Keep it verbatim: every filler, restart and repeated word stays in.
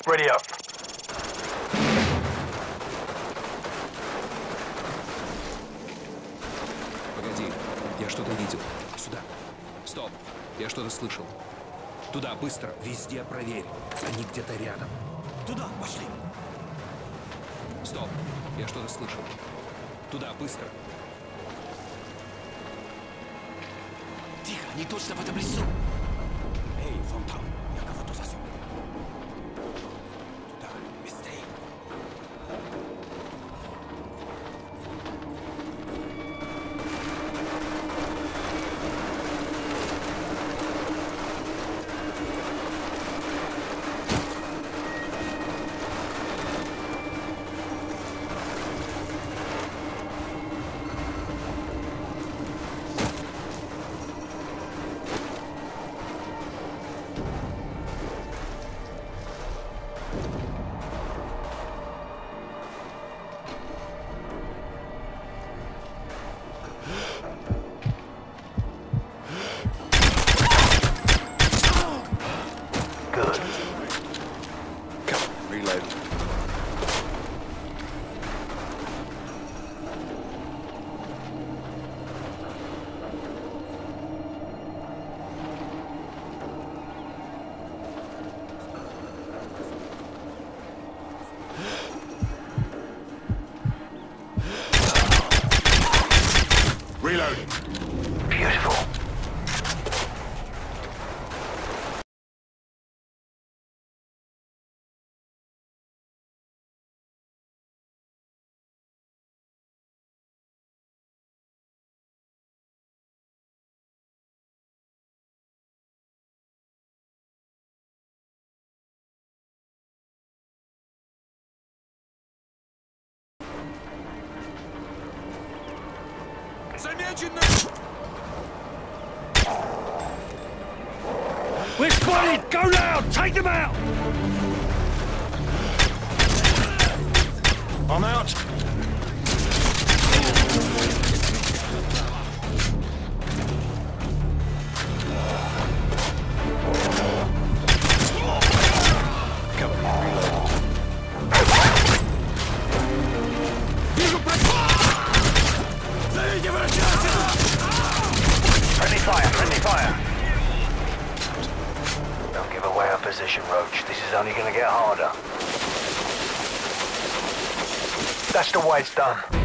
Ready up. Погоди, я что-то видел. Сюда. Стоп, я что-то слышал. Туда, быстро, везде проверь. Они где-то рядом. Туда, пошли. Стоп, я что-то слышал. Туда, быстро. Тихо, они точно в этом лесу. Эй, вон там, я кого-то засек. Туда, быстрее. Good. Come on, reload. Reloading. Beautiful. Замечено! We're spotted! Go loud! Take them out! I'm out. Cover me, reload. Зовите врача! Friendly fire, friendly fire. Don't give away our position, Roach. This is only gonna get harder. That's the way it's done.